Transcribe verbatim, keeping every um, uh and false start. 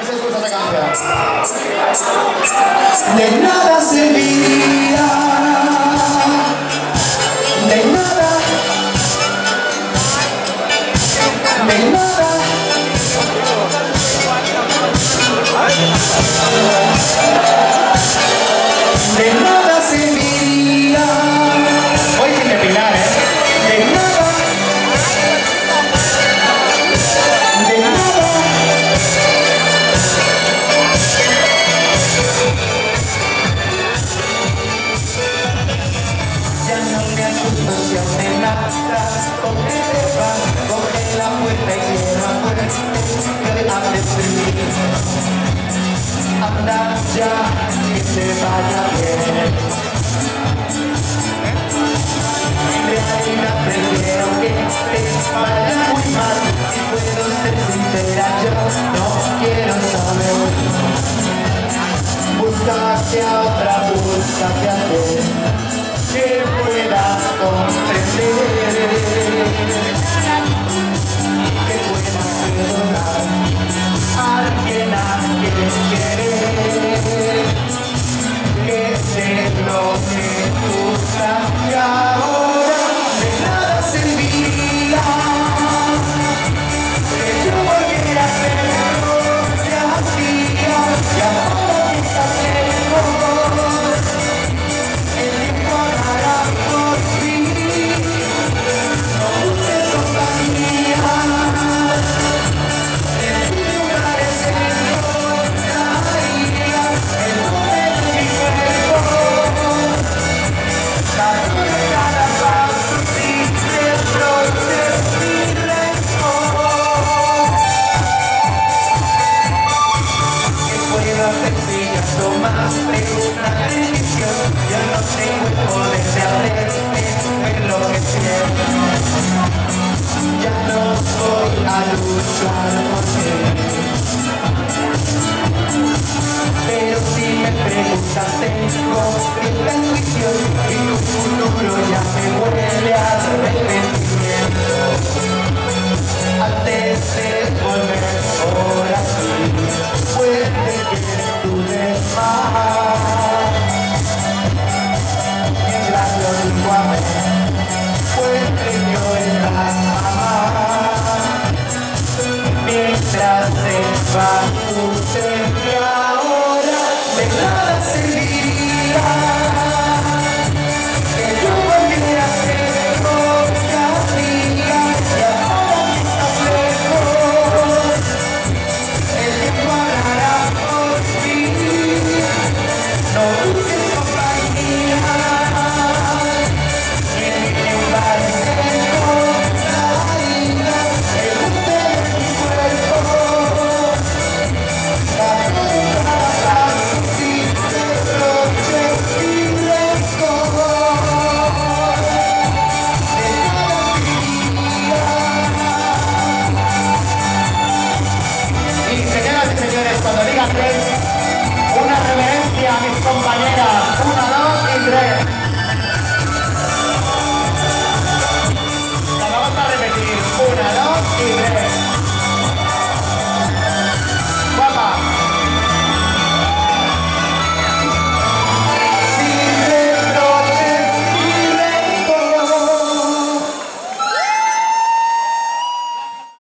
se escucha esta canción. De nada serviría, de nada, de nada. De nada serviría. Voy sin depilar, ¿eh? De nada, de nada. Ya no me asusto si amenazas, coge te vas, coge la puerta y cierra fuerte, que hables de mí. Anda ya, que te vaya bien. En realidad prefiero que te vaya muy mal. Si puedo ser sincera, yo no quiero saber. Búscate a otra, búscate a ver que pueda comprender y que pueda perdonar a quien a quien querer, que sé lo que tú sabes ahora. De nada serviría que yo volviera a ser lo que hacía y ahora que estás lejos el tiempo hará por ti. No busques compañía en lugares que encontraría el poder de mi cuerpo. Darle cada paso sin reproches ni rencor. ¿Qué puedo hacer si ya tomas una decisión? Yo no tengo el poder de hacerte ver lo que siento. Ya no voy a luchar por ti. Pero si me preguntas tengo esta intuición y tu futuro ya me huele a arrepentimiento. Antes de volver por aquí, puede que dudes más. Mientras lo digo a ver, puede yo en la amar. Mientras se va tu que ahora de nada serviría que yo volviera a ser lo que hacía y ahora que estás lejos el tiempo hablará por ti. No busques compañía en lugares que encontrarías el poder de mi cuerpo. Y señoras y señores, cuando diga tres, una reverencia a mis compañeras. Una, dos.